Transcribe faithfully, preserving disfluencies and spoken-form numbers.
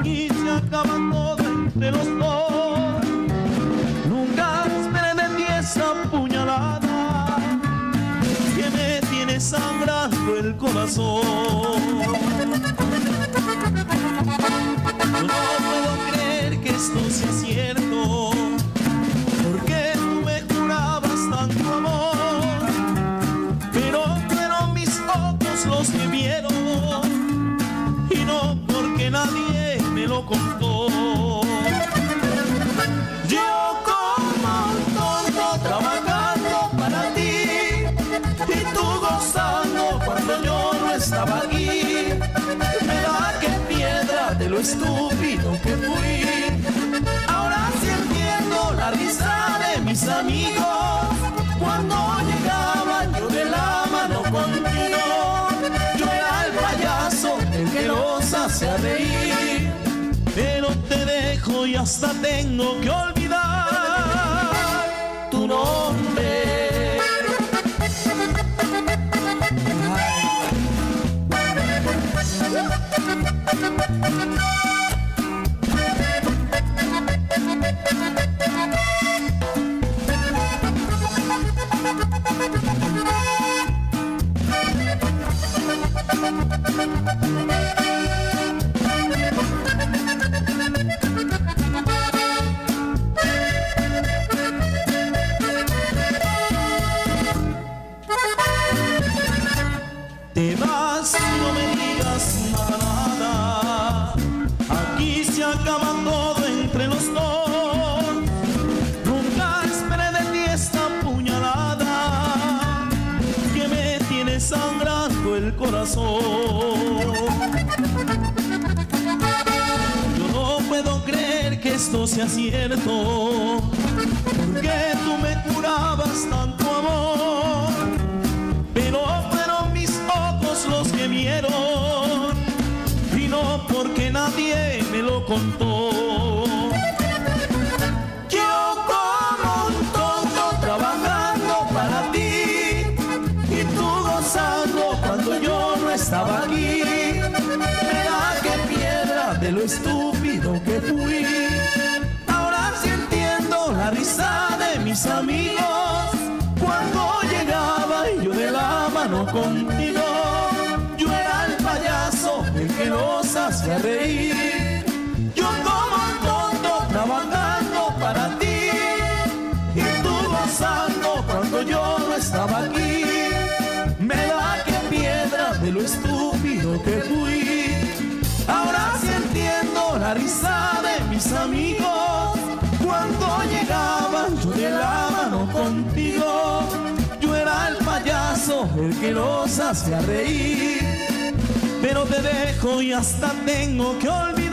aquí se acaba todo entre los dos. Nunca esperé de ti esa puñalada que me tiene sangrando el corazón. Yo no puedo creer que esto sea cierto, porque tú me jurabas tanto amor, pero fueron mis ojos los que vieron y no porque nadie me lo contó. Yo como un tonto trabajando para ti y tú gozando cuando yo no estaba aquí. Me da que piedra de lo estúpido que fui. Ahora sí entiendo la risa de mis amigos cuando llegaban yo de la mano contigo. Yo era el payaso el que los hacía reír, pero te dejo y hasta tengo que olvidar tu nombre. Te vas y no me digas nada, nada. Aquí se acaba todo entre los dos. Nunca esperé de ti esta puñalada que me tiene sangrando el corazón. Yo no puedo creer que esto sea cierto, porque tú me jurabas tanto amor, pero fueron mis ojos los que vieron y no porque nadie me lo contó. Yo como un tonto trabajando para ti y tú gozando cuando yo no estaba aquí. Me da que piedra de lo estúpido que fui. Ahora sí entiendo la risa de mis amigos cuando llegaba yo de la mano contigo. Yo era el payaso el que los hacía reír. Yo como un tonto trabajando para ti y tú gozando cuando yo no estaba aquí. Me da que piedra de lo estúpido que fui. Ahora sí entiendo la risa de mis amigos cuando llegaban yo de la mano contigo. Yo era el payaso el que los hacía reír, pero te dejo y hasta tengo que olvidar